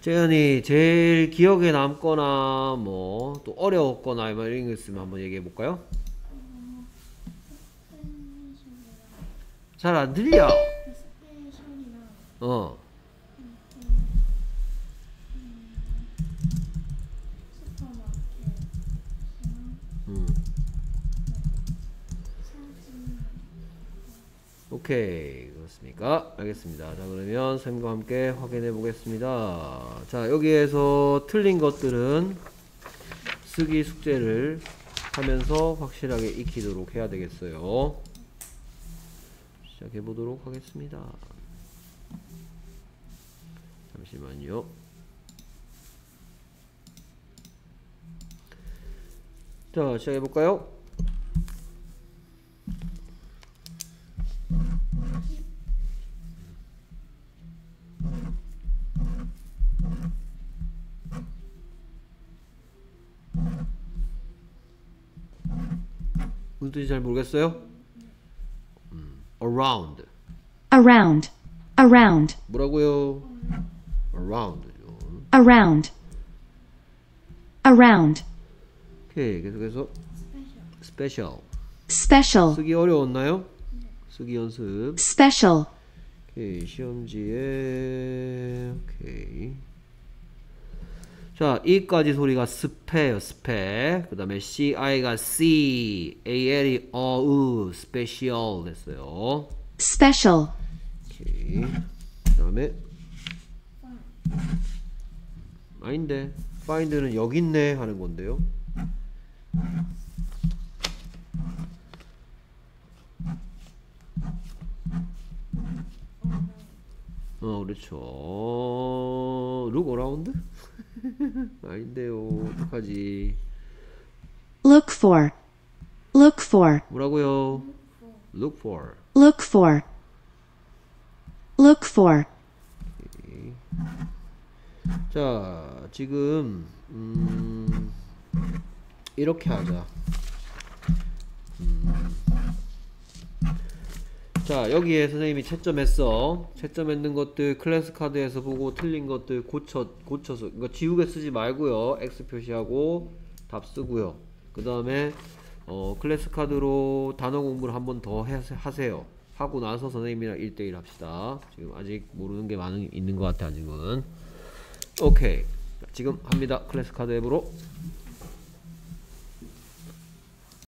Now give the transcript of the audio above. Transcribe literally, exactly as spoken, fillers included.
재현이 제일 기억에 남거나 뭐 또 어려웠거나 뭐 이런 거 있으면 한번 얘기해 볼까요? 잘 안 들려. 어. 음. 오케이, 그렇습니까? 알겠습니다. 자, 그러면 선생님과 함께 확인해 보겠습니다. 자, 여기에서 틀린 것들은 쓰기 숙제를 하면서 확실하게 익히도록 해야 되겠어요. 시작해 보도록 하겠습니다. 잠시만요. 자, 시작해 볼까요? 무슨 뜻인지 잘 모르겠어요? 음, around. around, around, 뭐라고요? around죠. around, around, 오케이, 계속해서 special. special, 쓰기 어려웠나요? 쓰기 연습. special, 오케이, 시험지에 오케이. 자, 이까지 소리가 스페예요, 스페. 그 다음에 씨아이가 C, 에이엘이 어으, special 됐어요. special, 오케이. 그 다음에 아닌데 find는 여기 있네 하는 건데요. 어, 그렇죠. look around? 아닌데요. 어떡하지? look for, look for, 뭐라고요? look for. look for, look for, 자, 지금 음, 이렇게 하자. 음. 자, 여기에 선생님이 채점했어. 채점했는 것들 클래스 카드에서 보고 틀린 것들 고쳐, 고쳐서 이거 지우개 쓰지 말고요. X 표시하고 답 쓰고요. 그 다음에 어, 클래스 카드로 단어 공부를 한 번 더 하세요. 하고 나서 선생님이랑 일 대일 합시다. 지금 아직 모르는 게 많은 있는 것 같아. 아직은. 오케이, 지금 합니다. 클래스 카드 앱으로.